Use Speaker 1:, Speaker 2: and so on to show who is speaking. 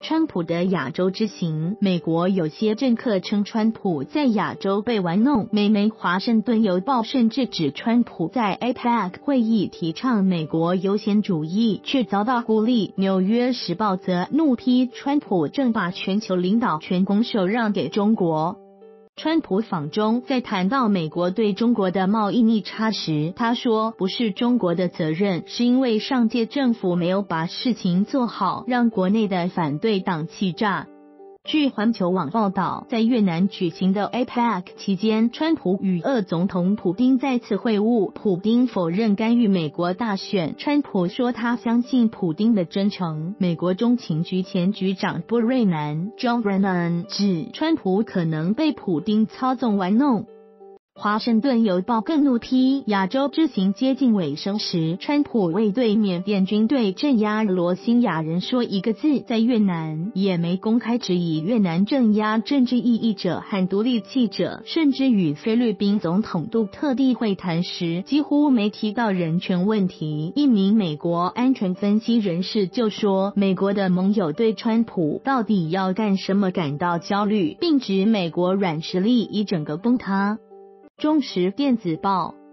Speaker 1: 川普的亚洲之行，美国有些政客称川普在亚洲被玩弄。美媒《华盛顿邮报》甚至指川普在 APEC 会议提倡美国优先主义，却遭到孤立。《纽约时报》则怒批川普正把全球领导权拱手让给中国。川普访中在谈到美国对中国的贸易逆差时，他说不是中国的责任，是因为上届政府没有把事情做好，让国内的反对党气炸。据环球网报道，在越南举行的 APEC 期间，川普与俄总统普丁再次会晤，普丁否认干预美国大选。川普说他相信普丁的真诚。美国中情局前局长布瑞南 John Brennan 指川普可能被普丁操纵玩弄。华盛顿邮报更怒批，亚洲之行接近尾声时，川普未对缅甸军队镇压罗兴亚人说一个字，在越南也没公开质疑越南镇压政治异议者和独立记者，甚至与菲律宾总统杜特地会谈时几乎没提到人权问题。一名美国安全分析人士就说，美国的盟友对川普到底要干什么感到焦虑，并指美国软实力已整个崩塌。中时电子报